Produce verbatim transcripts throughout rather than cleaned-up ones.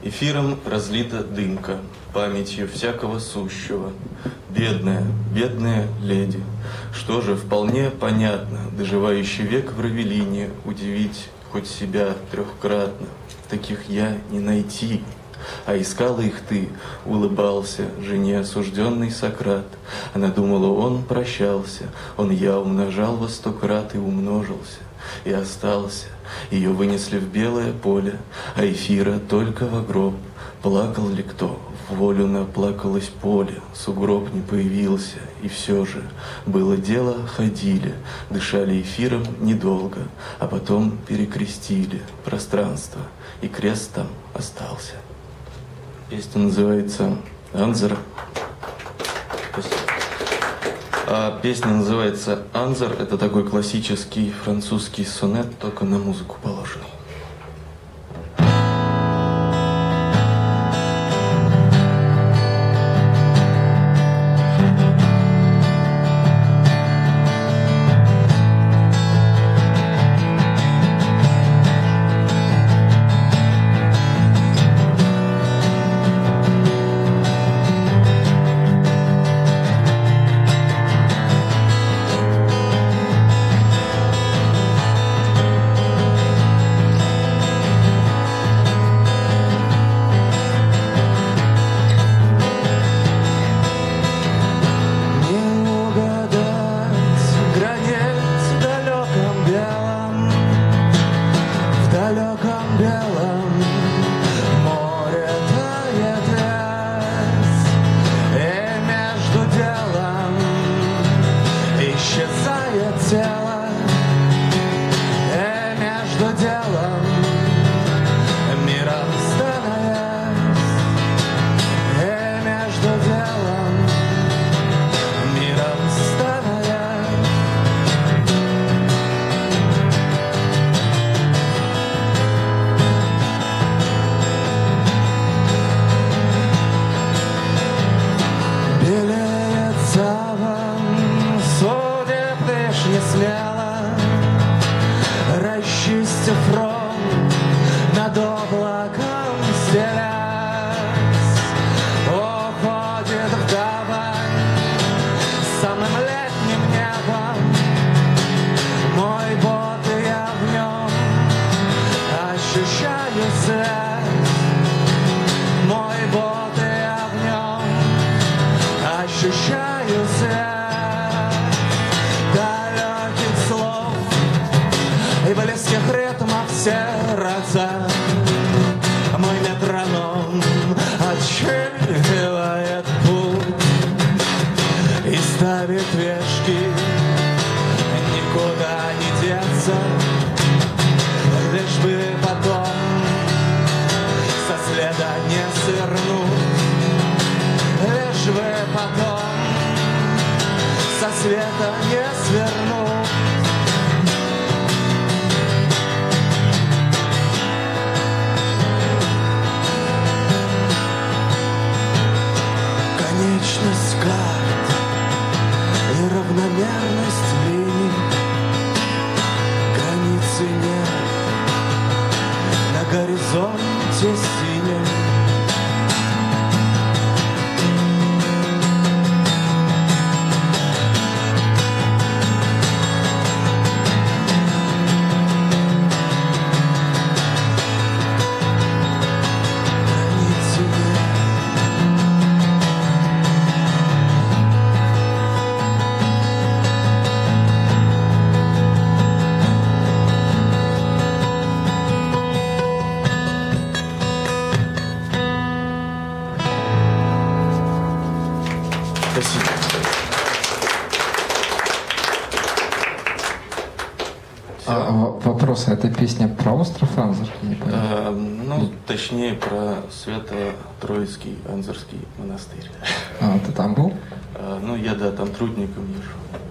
Эфиром разлита дымка, памятью всякого сущего. Бедная, бедная леди, что же, вполне понятно, доживающий век в Равелине удивить хоть себя трехкратно. Таких я не найти. А искала их ты, улыбался жене осужденный Сократ. Она думала, он прощался, он я умножал во сто крат и умножился, и остался. Ее вынесли в белое поле, а Эфира только во гроб. Плакал ли кто? В волю наплакалось поле, сугроб не появился, и все же было дело, ходили, дышали Эфиром недолго, а потом перекрестили пространство, и крест там остался. Песня называется «Анзер». Спасибо. А песня называется «Анзер». Это такой классический французский сонет, только на музыку положенный. Вопрос, а эта песня про остров Анзер? А, ну, точнее, про Свято-Троицкий Анзерский монастырь. А, ты там был? А, ну, я, да, там трудником езжу.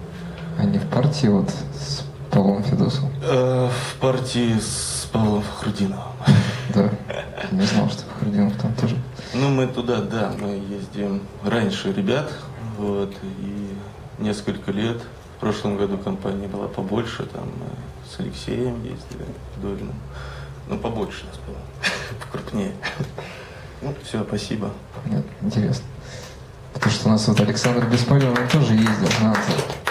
А не в партии вот с Павлом Федосовым? А, в партии с Павлом Фахрудиновым. Да, не знал, что Фахрудинов там тоже. Ну, мы туда, да, мы ездим раньше ребят, вот, и несколько лет. В прошлом году компания была побольше, там с Алексеем ездили, Долиным. Ну, побольше нас было, покрупнее. Все, спасибо. Нет, интересно. Потому что у нас вот Александр Беспалев, он тоже ездил на Азов.